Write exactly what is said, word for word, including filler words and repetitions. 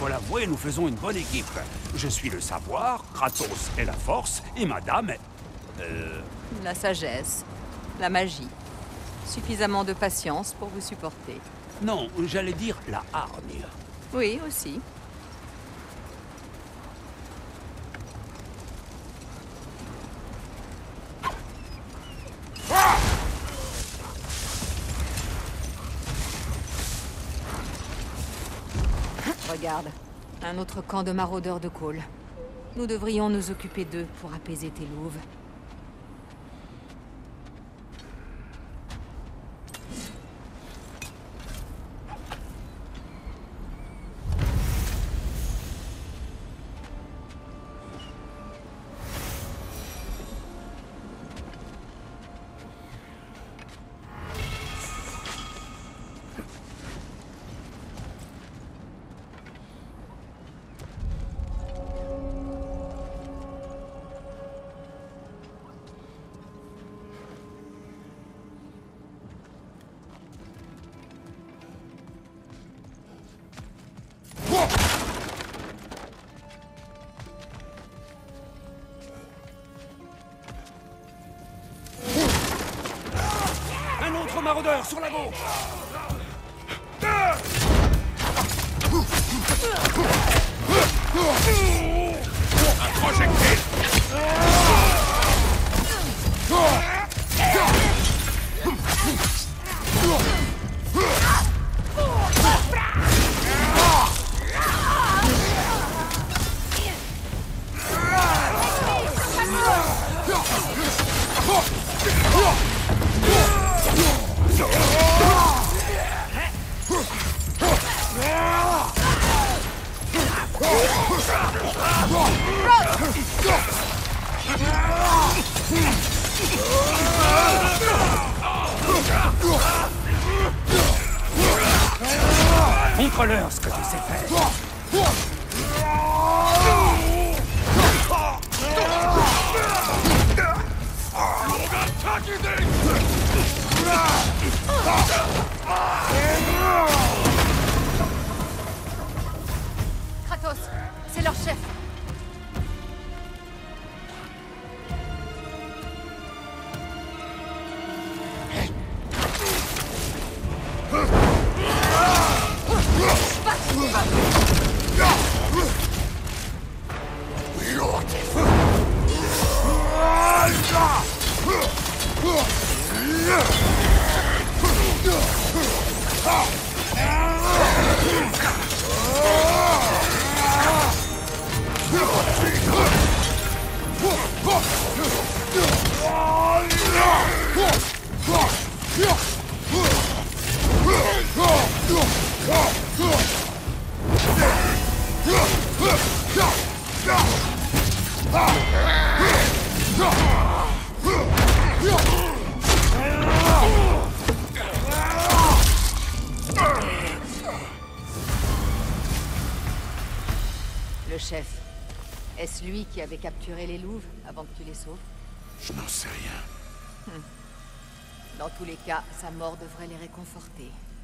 faut l'avouer, nous faisons une bonne équipe. Je suis le savoir, Kratos est la force, et madame est... Euh... La sagesse, la magie. Suffisamment de patience pour vous supporter. Non, j'allais dire la hargne. Oui, aussi. Regarde, un autre camp de maraudeurs de Cole. Nous devrions nous occuper d'eux pour apaiser tes louves. Un autre maraudeur sur la gauche! Un projectile! Montre-leur ce que tu sais faire. Kratos, c'est leur chef. Le chef, est-ce lui qui avait capturé les louves avant que tu les sauves? Je n'en sais rien. Dans tous les cas, sa mort devrait les réconforter.